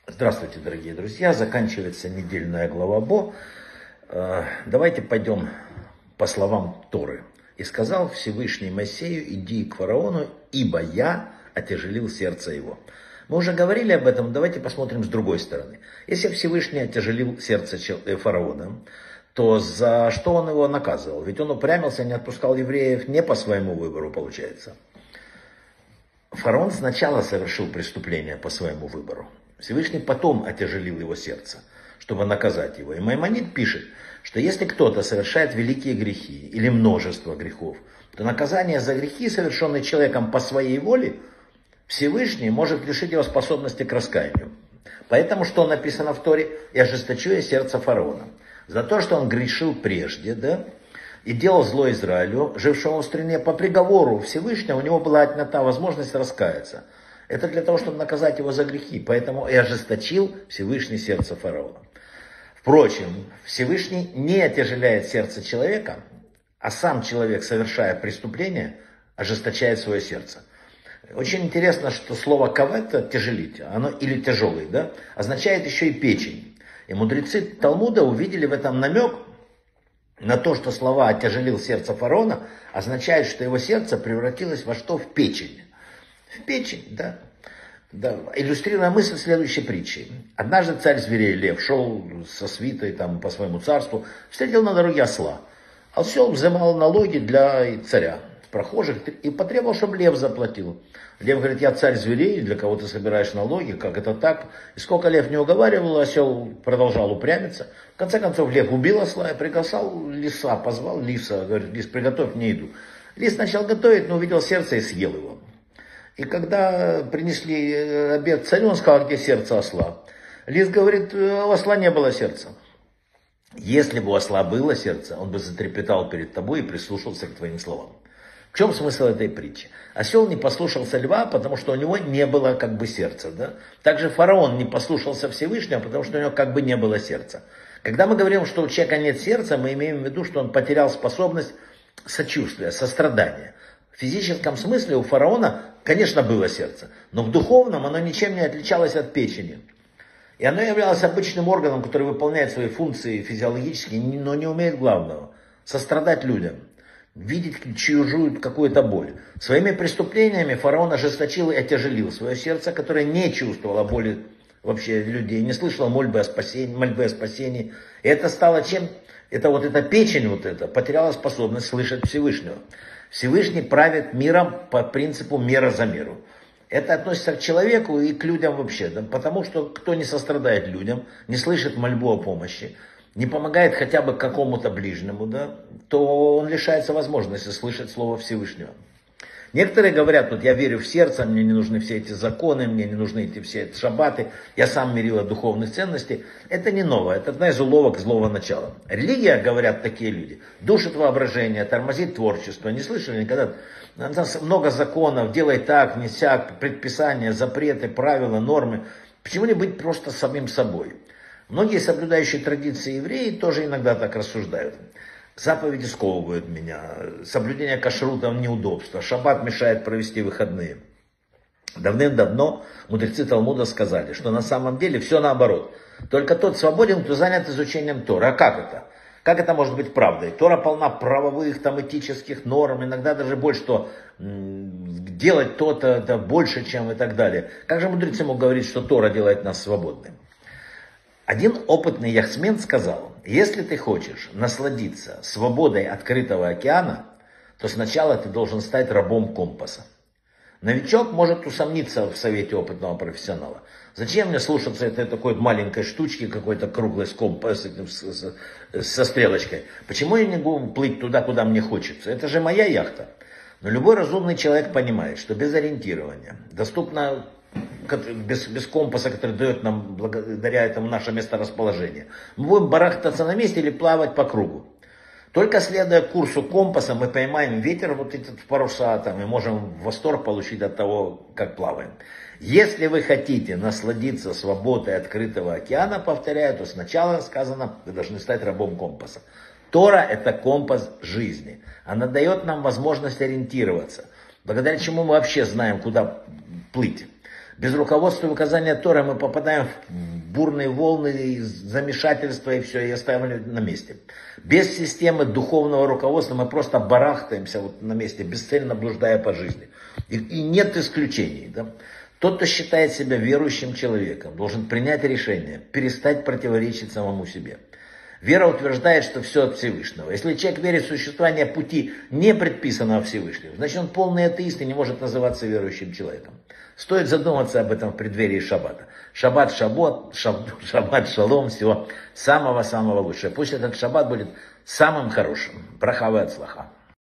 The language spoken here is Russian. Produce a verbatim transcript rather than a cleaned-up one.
Здравствуйте, дорогие друзья. Заканчивается недельная глава Бо. Давайте пойдем по словам Торы. «И сказал Всевышний Моисею: иди к фараону, ибо я отяжелил сердце его». Мы уже говорили об этом, давайте посмотрим с другой стороны. Если Всевышний отяжелил сердце фараона, то за что он его наказывал? Ведь он упрямился, не отпускал евреев не по своему выбору, получается. Фараон сначала совершил преступление по своему выбору. Всевышний потом отяжелил его сердце, чтобы наказать его. И Маймонид пишет, что если кто-то совершает великие грехи или множество грехов, то наказание за грехи, совершенные человеком по своей воле, Всевышний может лишить его способности к раскаянию. Поэтому, что написано в Торе: «И ожесточу я сердце фараона». За то, что он грешил прежде, да, и делал зло Израилю, жившему в стране, по приговору Всевышнего у него была отнята возможность раскаяться. Это для того, чтобы наказать его за грехи. Поэтому и ожесточил Всевышний сердце фараона. Впрочем, Всевышний не отяжеляет сердце человека, а сам человек, совершая преступление, ожесточает свое сердце. Очень интересно, что слово «кавет» — тяжелить, оно или тяжелый, да, означает еще и печень. И мудрецы Талмуда увидели в этом намек на то, что слова «отяжелил сердце фараона» означает, что его сердце превратилось во что? В печень. В печень, да. да. Иллюстрируя мысль следующей притчей. Однажды царь зверей Лев шел со свитой там, по своему царству, встретил на дороге осла. Осел взимал налоги для царя, прохожих, и потребовал, чтобы Лев заплатил. Лев говорит: я царь зверей, для кого ты собираешь налоги, как это так? И сколько Лев не уговаривал, осел продолжал упрямиться. В конце концов Лев убил осла и пригласил лиса, позвал лиса, говорит: лис, приготовь мне еду. Лис начал готовить, но увидел сердце и съел его. И когда принесли обед царю, он сказал: где сердце осла? Лис говорит: у осла не было сердца. Если бы у осла было сердце, он бы затрепетал перед тобой и прислушался к твоим словам. В чем смысл этой притчи? Осел не послушался льва, потому что у него не было как бы сердца. Да? Также фараон не послушался Всевышнего, потому что у него как бы не было сердца. Когда мы говорим, что у человека нет сердца, мы имеем в виду, что он потерял способность сочувствия, сострадания. В физическом смысле у фараона, конечно, было сердце, но в духовном оно ничем не отличалось от печени. И оно являлось обычным органом, который выполняет свои функции физиологически, но не умеет главного – сострадать людям, видеть чужую какую-то боль. Своими преступлениями фараон ожесточил и отяжелил свое сердце, которое не чувствовало боли вообще людей, не слышало мольбы о спасении, мольбы о спасении. И это стало чем? Это вот эта печень вот эта потеряла способность слышать Всевышнего. Всевышний правит миром по принципу мера за меру. Это относится к человеку и к людям вообще. Да? Потому что кто не сострадает людям, не слышит мольбу о помощи, не помогает хотя бы какому-то ближнему, да, то он лишается возможности слышать слово Всевышнего. Некоторые говорят: вот я верю в сердце, мне не нужны все эти законы, мне не нужны эти все эти шаббаты, я сам мерила духовных ценностей. Это не новое, это одна из уловок злого начала. Религия, говорят такие люди, душит воображение, тормозит творчество. Не слышали никогда? У нас много законов, делай так, не сяк, предписания, запреты, правила, нормы. Почему не быть просто самим собой? Многие соблюдающие традиции евреи тоже иногда так рассуждают. Заповеди сковывают меня, соблюдение кашрута неудобство, шаббат мешает провести выходные. Давным-давно мудрецы Талмуда сказали, что на самом деле все наоборот. Только тот свободен, кто занят изучением Торы. А как это? Как это может быть правдой? Тора полна правовых, там, этических норм, иногда даже больше, что делать то-то это больше, чем и так далее. Как же мудрецы могут говорить, что Тора делает нас свободными? Один опытный яхтсмен сказал: если ты хочешь насладиться свободой открытого океана, то сначала ты должен стать рабом компаса. Новичок может усомниться в совете опытного профессионала. Зачем мне слушаться этой такой маленькой штучки, какой-то круглой с компасом, со стрелочкой? Почему я не могу плыть туда, куда мне хочется? Это же моя яхта. Но любой разумный человек понимает, что без ориентирования, доступно Без, без компаса, который дает нам благодаря этому наше месторасположение, мы будем барахтаться на месте или плавать по кругу. Только следуя курсу компаса мы поймаем ветер, вот этот паруса, там, и можем восторг получить от того, как плаваем. Если вы хотите насладиться свободой открытого океана, повторяю, то сначала сказано, вы должны стать рабом компаса. Тора – это компас жизни. Она дает нам возможность ориентироваться, благодаря чему мы вообще знаем, куда плыть. Без руководства и указания Торы мы попадаем в бурные волны, замешательства и все, и оставим на месте. Без системы духовного руководства мы просто барахтаемся вот на месте, бесцельно блуждая по жизни. И, и нет исключений. Да? Тот, кто считает себя верующим человеком, должен принять решение, перестать противоречить самому себе. Вера утверждает, что все от Всевышнего. Если человек верит в существование пути, не предписанного Всевышним, значит он полный атеист и не может называться верующим человеком. Стоит задуматься об этом в преддверии шаббата. Шаббат, шаббат, шаббат, шалом, всего самого-самого лучшего. Пусть этот шаббат будет самым хорошим. Браха ве ацлаха.